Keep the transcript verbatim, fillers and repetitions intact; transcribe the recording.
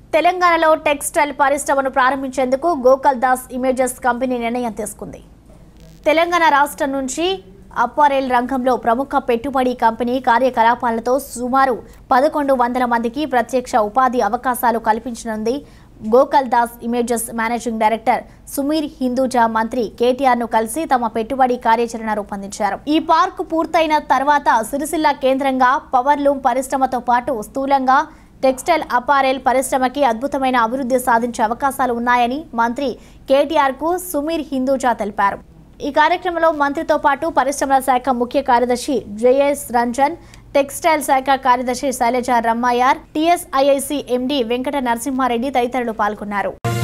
తెలంగాణలో టెక్స్టైల్ పరిశ్రమను ప్రారంభించేందుకు గోకల్ దాస్ ఇమేజెస్ కంపెనీ నిర్ణయం తీసుకుంది. తెలంగాణ రాష్ట్రం నుంచి అప్పారెల్ రంగంలో ప్రముఖ పెట్టుబడి కంపెనీ కార్యకలాపాలతో సుమారు పదకొండు వందల మందికి ప్రత్యక్ష ఉపాధి అవకాశాలు కల్పించనుంది. Gokaldas images managing director Sumeer Hinduja మంత్రి కేటీఆర్ ను కలిసి తమ పెట్టుబడి కార్యాచరణ రూపొందించారు. ఈ పార్కు పూర్తయిన తర్వాత సిరిసిల్ల కేంద్రంగా పవర్ లూమ్ పరిశ్రమతో పాటు స్థూలంగా టెక్స్టైల్ అపారెల్ పరిశ్రమకి అద్భుతమైన అభివృద్ధి సాధించే అవకాశాలు ఉన్నాయని మంత్రి కేటీఆర్ కు సుమీర్ హిందూజా తెలిపారు. ఈ కార్యక్రమంలో మంత్రితో పాటు పరిశ్రమల శాఖ ముఖ్య కార్యదర్శి జేఎస్ రంజన్, టెక్స్టైల్ శాఖ కార్యదర్శి శైలజ రమ్మాయార్, టీఎస్ఐఐసి ఎండీ వెంకట నరసింహారెడ్డి తదితరులు పాల్గొన్నారు.